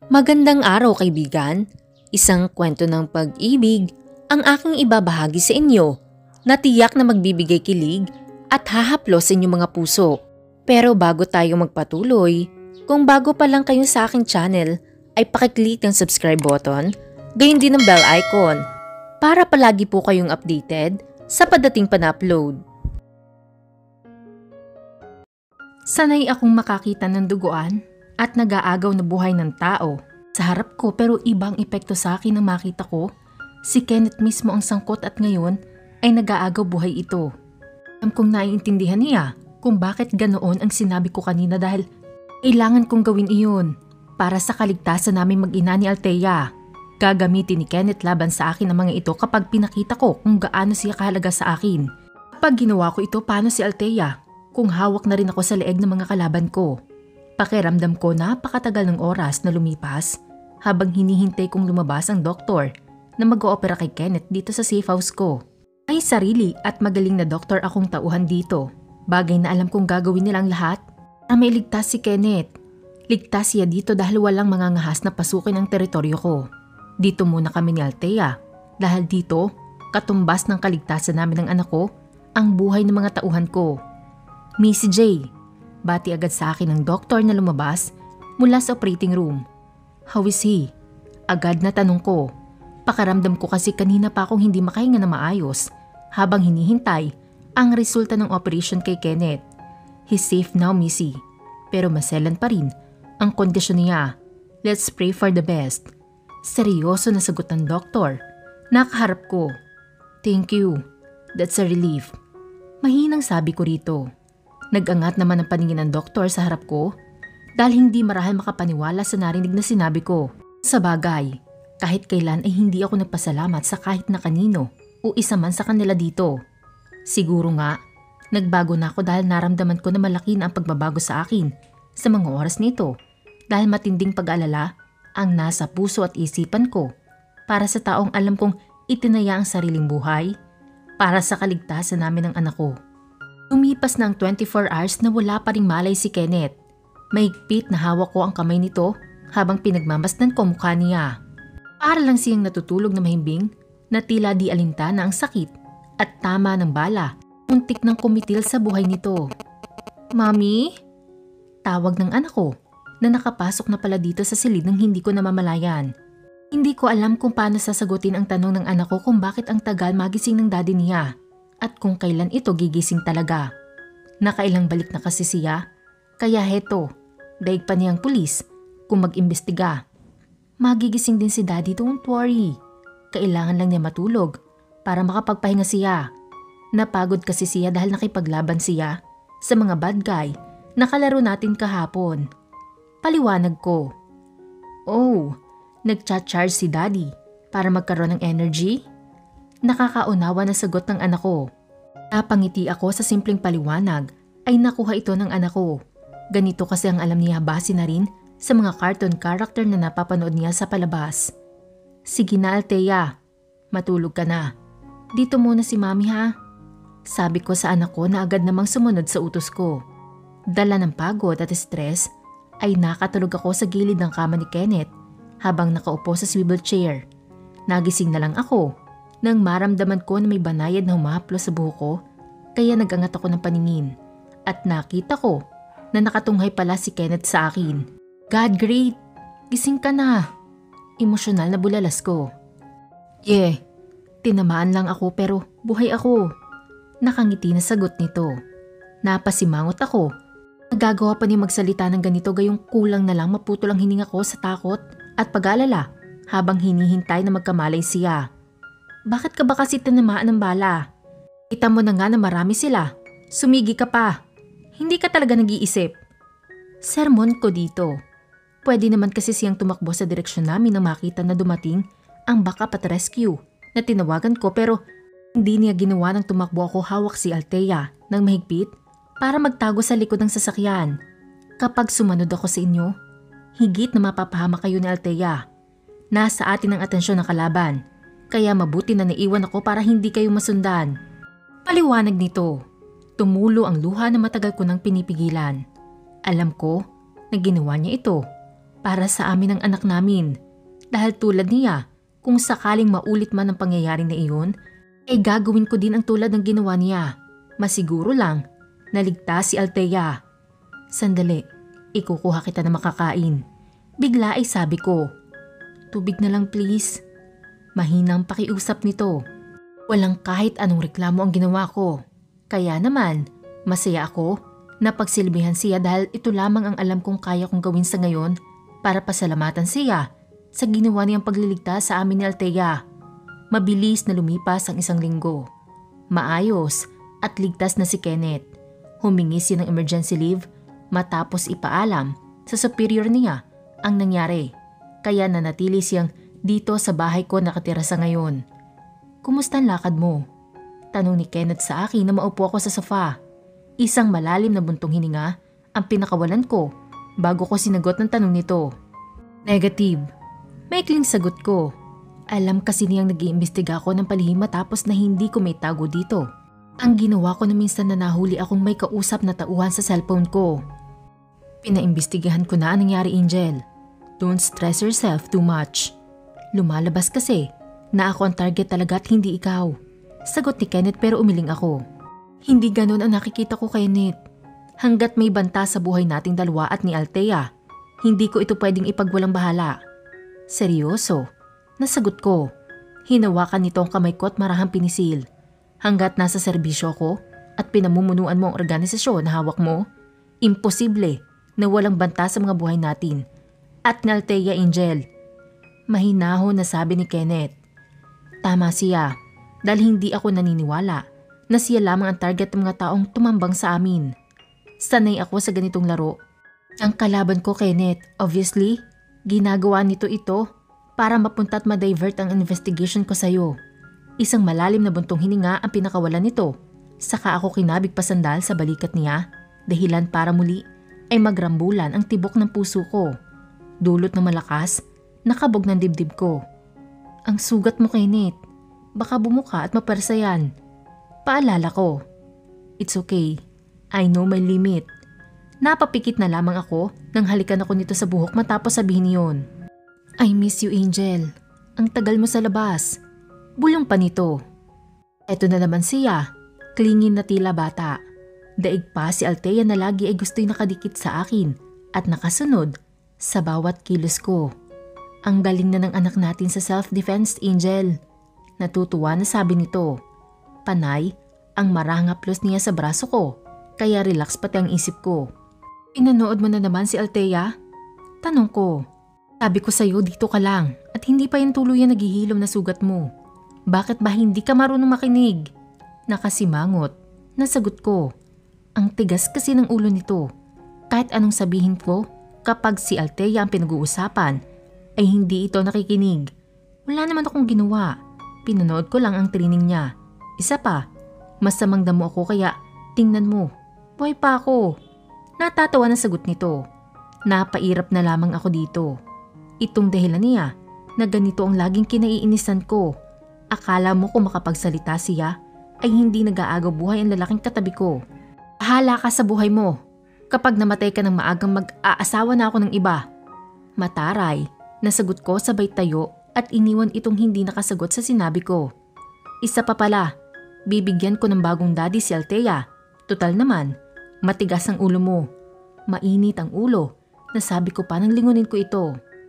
Magandang araw kaibigan, isang kwento ng pag-ibig ang aking ibabahagi sa inyo na tiyak na magbibigay kilig at hahaplos sa inyong mga puso. Pero bago tayo magpatuloy, kung bago pa lang kayo sa aking channel ay pakiclick ang subscribe button, gayon din ang bell icon para palagi po kayong updated sa padating pan-upload. Sanay akong makakita ng duguan at nag-aagaw na buhay ng tao sa harap ko, pero ibang epekto sa akin nang makita ko si Kenneth mismo ang sangkot at ngayon ay nag-aagaw buhay ito. Alam kong naiintindihan niya kung bakit ganoon ang sinabi ko kanina dahil kailangan kong gawin iyon para sa kaligtasan namin mag-ina ni Althea. Gagamitin ni Kenneth laban sa akin ang mga ito kapag pinakita ko kung gaano siya kahalaga sa akin. Kapag ginawa ko ito, paano si Althea kung hawak na rin ako sa leeg ng mga kalaban ko? Pakiramdam ko napakatagal ng oras na lumipas habang hinihintay kong lumabas ang doktor na mag-oopera kay Kenneth dito sa safe house ko. May sarili at magaling na doktor akong tauhan dito. Bagay na alam kong gagawin nilang lahat na mailigtas si Kenneth. Ligtas siya dito dahil walang mangangahas na pasukin ang teritoryo ko. Dito muna kami ni Althea dahil dito katumbas ng kaligtasan namin ng anak ko ang buhay ng mga tauhan ko. Missy J. Bati agad sa akin ng doktor na lumabas mula sa operating room. How is he? Agad na tanong ko. Pakaramdam ko kasi kanina pa akong hindi makahinga na maayos habang hinihintay ang resulta ng operation kay Kenneth. He's safe now, Missy. Pero maselan pa rin ang kondisyon niya. Let's pray for the best. Seryoso na sagot ng doktor. Nakaharap ko. Thank you. That's a relief. Mahinang sabi ko rito. Nag-angat naman ang paningin ng doktor sa harap ko dahil hindi marahil makapaniwala sa narinig na sinabi ko. Sa bagay, kahit kailan ay hindi ako nagpasalamat sa kahit na kanino o isa man sa kanila dito. Siguro nga, nagbago na ako dahil naramdaman ko na malaki na ang pagbabago sa akin sa mga oras nito dahil matinding pag-alala ang nasa puso at isipan ko para sa taong alam kong itinaya ang sariling buhay para sa kaligtasan namin ng anak ko. Lumipas na ang 24 hours na wala pa ring malay si Kenneth. Mahigpit na hawak ko ang kamay nito habang pinagmamasdan ko mukha niya. Para lang siyang natutulog na mahimbing na tila di alintana ang sakit at tama ng bala. Muntik nang kumitil sa buhay nito. Mami? Tawag ng anak ko na nakapasok na pala dito sa silid ng hindi ko namamalayan. Hindi ko alam kung paano sasagutin ang tanong ng anak ko kung bakit ang tagal magising ng daddy niya. At kung kailan ito gigising talaga. Nakailang balik na kasi siya, kaya heto, daig pa niyang pulis kung mag-imbestiga. Magigising din si daddy, don't worry. Kailangan lang niya matulog para makapagpahinga siya. Napagod kasi siya dahil nakipaglaban siya sa mga bad guy na kalaro natin kahapon. Paliwanag ko. Oh, nagcha-charge si daddy para magkaroon ng energy? Nakakaunawa na sagot ng anak ko. Napangiti ako sa simpleng paliwanag ay nakuha ito ng anak ko. Ganito kasi ang alam niya base na rin sa mga cartoon character na napapanood niya sa palabas. Sige na Althea, matulog ka na. Dito muna si mami ha. Sabi ko sa anak ko na agad namang sumunod sa utos ko. Dala ng pagod at stress ay nakatulog ako sa gilid ng kama ni Kenneth habang nakaupo sa swivel chair. Nagising na lang ako nang maramdaman ko na may banayad na humahaplos sa buhok ko, kaya nagangat ako ng paningin at nakita ko na nakatunghay pala si Kenneth sa akin. God, great! Gising ka na! Emosyonal na bulalas ko. Yeah, tinamaan lang ako pero buhay ako. Nakangiti na sagot nito. Napasimangot ako. Nagagawa pa niya magsalita ng ganito gayong kulang na lang maputol ang hininga ko sa takot at pag-alala habang hinihintay na magkamalay siya. Bakit ka ba kasi tinamaan ng bala? Kita mo na nga na marami sila. Sumigi ka pa. Hindi ka talaga nag-iisip. Sermon ko dito. Pwede naman kasi siyang tumakbo sa direksyon namin nang makita na dumating ang backup at rescue na tinawagan ko pero hindi niya ginawa nang tumakbo ako hawak si Althea ng mahigpit para magtago sa likod ng sasakyan. Kapag sumunod ako sa inyo, higit na mapapahama kayo ni Althea. Nasa atin ang atensyon ng kalaban. Kaya mabuti na naiwan ako para hindi kayo masundan. Paliwanag nito. Tumulo ang luha na matagal ko nang pinipigilan. Alam ko na ginawa niya ito Para sa amin ang anak namin. Dahil tulad niya, kung sakaling maulit man ang pangyayari na iyon, ay gagawin ko din ang tulad ng ginawa niya. Masiguro lang, naligtas si Althea. Sandali, ikukuha kita na makakain. Bigla ay sabi ko, tubig na lang please. Mahinang pakiusap nito. Walang kahit anong reklamo ang ginawa ko. Kaya naman, masaya ako na pagsilbihan siya dahil ito lamang ang alam kong kaya kong gawin sa ngayon para pasalamatan siya sa ginawa niyang pagliligtas sa amin ni Althea. Mabilis na lumipas ang 1 linggo. Maayos at ligtas na si Kenneth. Humingi siya ng emergency leave matapos ipaalam sa superior niya ang nangyari. Kaya nanatili siyang dito sa bahay ko nakatira sa ngayon. Kumusta ang lakad mo? Tanong ni Kenneth sa akin na maupo ako sa sofa. Isang malalim na buntong hininga ang pinakawalan ko bago ko sinagot ng tanong nito. Negative. Maikling sagot ko. Alam kasi niyang nag-iimbestiga ako ng palihim matapos na hindi ko may tago dito. Ang ginawa ko na minsan na nahuli akong may kausap na tauhan sa cellphone ko. Pinaimbestigahan ko na ang nangyari, Angel. Don't stress yourself too much. Lumalabas kasi na ako ang target talaga at hindi ikaw. Sagot ni Kenneth pero umiling ako. Hindi ganon ang nakikita ko, Kenneth. Hanggat may banta sa buhay nating dalawa at ni Althea, hindi ko ito pwedeng ipagwalang bahala. Seryoso? Nasagot ko. Hinawakan nito ang kamay ko at marahang pinisil. Hanggat nasa serbisyo ko at pinamumunuan mo ang organisasyon na hawak mo, imposible na walang banta sa mga buhay natin. At ni Althea, Angel. Mahinahon na sabi ni Kenneth. Tama siya dahil hindi ako naniniwala na siya lamang ang target ng mga taong tumambang sa amin. Sanay ako sa ganitong laro. Ang kalaban ko, Kenneth, obviously, ginagawa nito ito para mapunta at ma-divert ang investigation ko sa'yo. Isang malalim na buntong hininga ang pinakawalan nito. Saka ako kinabig pasandal sa balikat niya, dahilan para muli ay magrambulan ang tibok ng puso ko. Dulot ng malakas, nakabog ng dibdib ko. Ang sugat mo, Kenneth. Baka bumuka at mapersa yan. Paalala ko. It's okay. I know my limit. Napapikit na lamang ako nang halikan ako nito sa buhok matapos sabihin niyon. I miss you, Angel. Ang tagal mo sa labas. Bulong pa nito. Eto na naman siya. Klingin na tila bata. Daig pa si Althea na lagi ay gusto'y nakadikit sa akin at nakasunod sa bawat kilos ko. Ang galing na ng anak natin sa self-defense, Angel. Natutuwa na sabi nito. Panay ang marangaplos niya sa braso ko, kaya relax pati ang isip ko. Pinanood mo na naman si Althea? Tanong ko. Sabi ko sa'yo dito ka lang at hindi pa yung tuluyan naghihilom na sugat mo. Bakit ba hindi ka marunong makinig? Nakasimangot. Nasagot ko. Ang tigas kasi ng ulo nito. Kahit anong sabihin ko, kapag si Althea ang pinag-uusapan, ay hindi ito nakikinig. Wala naman akong ginawa. Pinanood ko lang ang training niya. Isa pa, masamang damo ako kaya tingnan mo. Buhay pa ako. Natatawa na sagot nito. Napairap na lamang ako dito. Itong dahilan niya na ganito ang laging kinaiinisan ko. Akala mo kung makapagsalita siya ay hindi nag-aagaw buhay ang lalaking katabi ko. Bahala ka sa buhay mo. Kapag namatay ka ng maagang mag-aasawa na ako ng iba. Mataray, nasagot ko sabay tayo at iniwan itong hindi nakasagot sa sinabi ko. Isa pa pala, bibigyan ko ng bagong daddy si Althea. Tutal naman, matigas ang ulo mo. Mainit ang ulo, nasabi ko pa nang lingunin ko ito.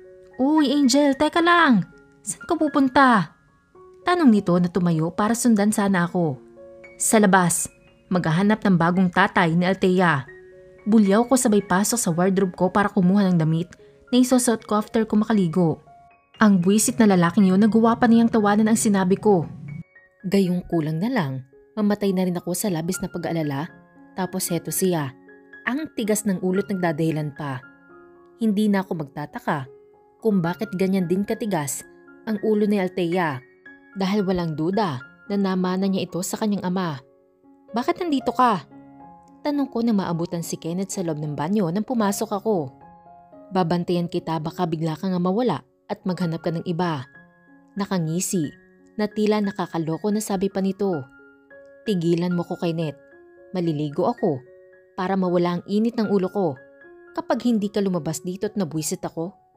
Uy, Angel, teka lang. Saan ka pupunta? Tanong nito na tumayo para sundan sana ako. Sa labas, maghahanap ng bagong tatay ni Althea. Bulyaw ko sabay pasok sa wardrobe ko para kumuha ng damit na isusot ko after ko makaligo. Ang buwisit na lalaking yun nagawa pa niyang tawanan ang sinabi ko. Gayong kulang na lang, mamatay na rin ako sa labis na pag-aalala. Tapos heto siya, ang tigas ng ulo't nagdadahilan pa. Hindi na ako magtataka kung bakit ganyan din katigas ang ulo ni Althea dahil walang duda na namana niya ito sa kanyang ama. Bakit nandito ka? Tanong ko na maabutan si Kenneth sa loob ng banyo nang pumasok ako. Babantayan kita baka bigla ka nga mawala at maghanap ka ng iba. Nakangisi na tila nakakaloko na sabi pa nito. Tigilan mo ko, Kenneth. Maliligo ako para mawala ang init ng ulo ko. Kapag hindi ka lumabas dito at nabwisit ako,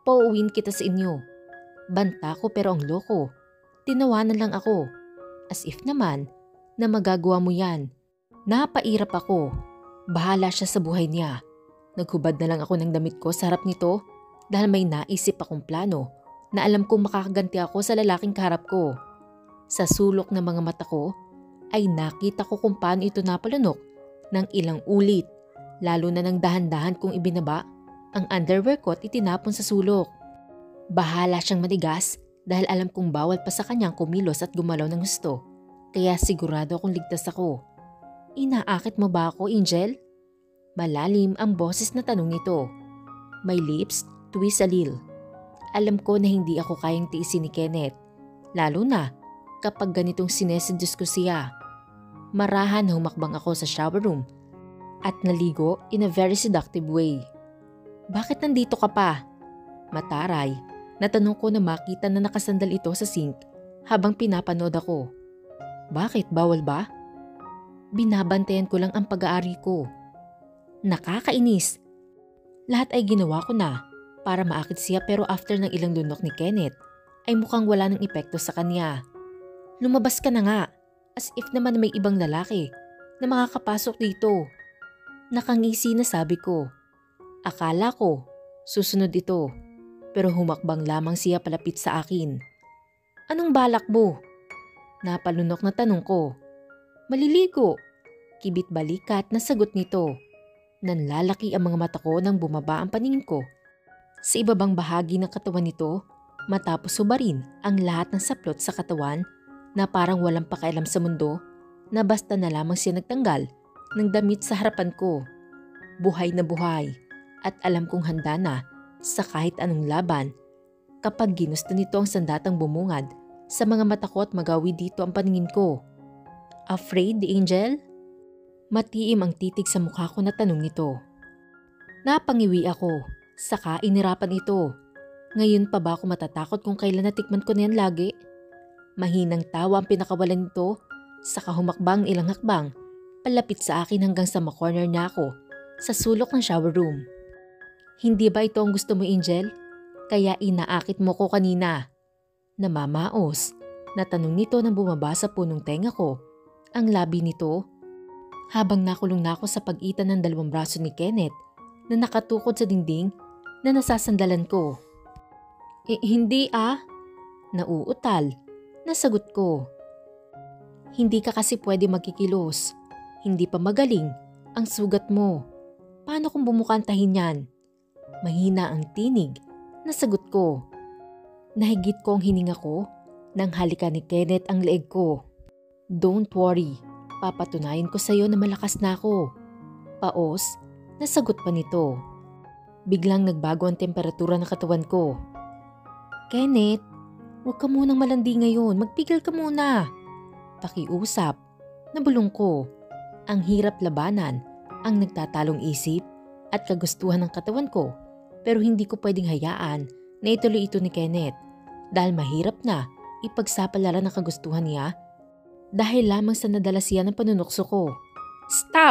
Papauwiin kita sa inyo. Banta ko pero ang loko. Tinawanan lang ako. As if naman na magagawa mo yan. Napairap ako. Bahala siya sa buhay niya. Naghubad na lang ako ng damit ko sa harap nito dahil may naisip akong plano na alam kong makakaganti ako sa lalaking kaharap ko. Sa sulok ng mga mata ko ay nakita ko kung paano ito napalunok ng ilang ulit, lalo na ng dahan-dahan kong ibinaba ang underwear ko at itinapon sa sulok. Bahala siyang matigas dahil alam kong bawal pa sa kanyang kumilos at gumalaw ng gusto, kaya sigurado akong ligtas ako. Inaakit mo ba ako, Angel? Malalim ang boses na tanong nito. My lips twist a little. Alam ko na hindi ako kayang tiisin ni Kenneth, lalo na kapag ganitong sineseduce ko siya. Marahan na humakbang ako sa shower room at naligo in a very seductive way. Bakit nandito ka pa? Mataray, natanong ko na makita na nakasandal ito sa sink habang pinapanood ako. Bakit, bawal ba? Binabantayan ko lang ang pag-aari ko. Nakakainis. Lahat ay ginawa ko na para maakit siya pero after ng ilang lunok ni Kenneth ay mukhang wala ng epekto sa kanya. Lumabas ka na nga, as if naman may ibang lalaki na makakapasok dito. Nakangisi na sabi ko. Akala ko, susunod ito, pero humakbang lamang siya palapit sa akin. Anong balak mo? Napalunok na tanong ko. Maliligo. Kibit balikat na sagot nito. Nanlalaki ang mga mata ko nang bumaba ang paningin ko sa ibabang bahagi ng katawan nito matapos hubarin ang lahat ng saplot sa katawan na parang walang pakialam sa mundo na basta na lamang siya nagtanggal ng damit sa harapan ko. Buhay na buhay at alam kong handa na sa kahit anong laban kapag ginusto nito ang sandatang bumungad sa mga mata ko at magawi dito ang paningin ko. Afraid, Angel? Matiim ang titig sa mukha ko na tanong nito. Napangiwi ako, saka inirapan ito. Ngayon pa ba ako matatakot kung kailan natikman ko na yan lagi? Mahinang tawa ang pinakawalan nito, saka humakbang ilang hakbang, palapit sa akin hanggang sa makorner na ako sa sulok ng shower room. Hindi ba ito ang gusto mo, Angel? Kaya inaakit mo ko kanina. Namamaos, natanong nito nang bumaba sa punong tenga ko. Ang labi nito, habang nakulong na ako sa pagitan ng dalawang braso ni Kenneth na nakatukod sa dingding na nasasandalan ko. Hindi Nauutal, nasagot ko. Hindi ka kasi pwede magkikilos. Hindi pa magaling ang sugat mo. Paano kung bumukantahin yan? Mahina ang tinig, nasagot ko. Nahigit ko ang hininga ko nang halikan ni Kenneth ang leeg ko. Don't worry, papatunayan ko sa iyo na malakas na ako. Paos, nasagot pa nito. Biglang nagbago ang temperatura ng katawan ko. Kenneth, huwag ka munang malandi ngayon, magpigil ka muna. Pakiusap, nabulong ko. Ang hirap labanan, ang nagtatalong isip at kagustuhan ng katawan ko, pero hindi ko pwedeng hayaan na ituloy ito ni Kenneth dahil mahirap na ipagsapalaran ng kagustuhan niya dahil lamang sa nadala siya ng panunukso ko. Stop!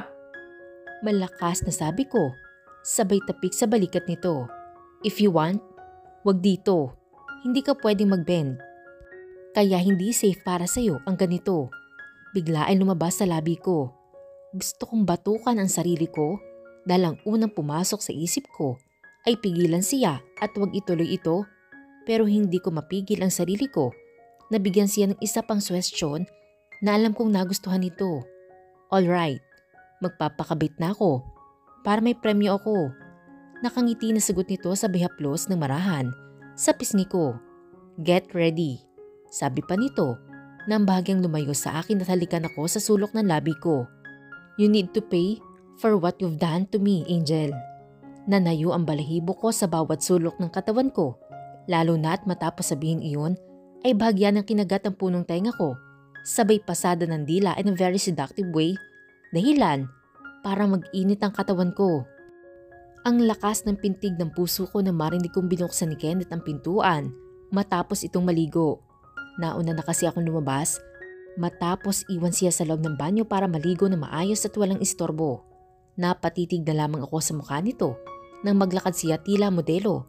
Malakas na sabi ko, sabay tapik sa balikat nito. If you want, wag dito. Hindi ka pwedeng mag-bend. Kaya hindi safe para sa'yo ang ganito. Bigla ay lumabas sa labi ko. Gusto kong batukan ang sarili ko dahil ang unang pumasok sa isip ko ay pigilan siya at wag ituloy ito, pero hindi ko mapigil ang sarili ko. Nabigyan siya ng isa pang suwestyon na alam kong nagustuhan nito. Alright, magpapakabit na ako para may premyo ako. Nakangiti na sagot nito sa bihaplos ng marahan sa pisngi ko. Get ready, sabi pa nito nang bahagyang lumayo sa akin at halikan ako sa sulok ng labi ko. You need to pay for what you've done to me, Angel. Nanayo ang balahibo ko sa bawat sulok ng katawan ko, lalo na at matapos sabihin iyon ay bahagya ng kinagat ang punong tenga ko, sabay pasada ng dila in a very seductive way, dahilan para mag-init ang katawan ko. Ang lakas ng pintig ng puso ko na marinig kong binuksan ni Kenneth ang pintuan matapos itong maligo. Nauna na kasi akong lumabas matapos iwan siya sa loob ng banyo para maligo na maayos at walang istorbo. Napatitig na lamang ako sa mukha nito nang maglakad siya tila modelo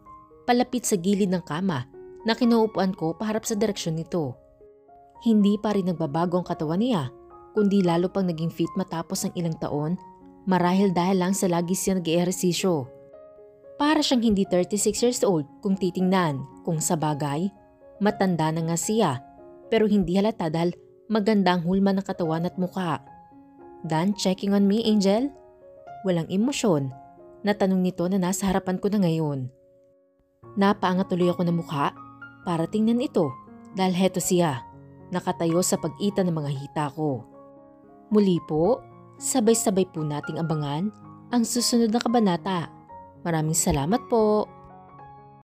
palapit sa gilid ng kama na kinaupuan ko paharap sa direksyon nito. Hindi pa rin nagbabago ang katawan niya, kundi lalo pang naging fit matapos ng ilang taon, marahil dahil lang sa lagi siya nag-ehersisyo. Para siyang hindi 36 years old kung titingnan, kung sa bagay, matanda na nga siya, pero hindi halata dahil maganda ang hulma ng katawan at muka. "Done checking on me, Angel?" Walang emosyon, na tanong nito na nasa harapan ko na ngayon. Napaangat tuloy ako ng mukha para tingnan ito dahil heto siya, nakatayo sa pagitan ng mga hita ko. Muli po, sabay-sabay po nating abangan ang susunod na kabanata. Maraming salamat po.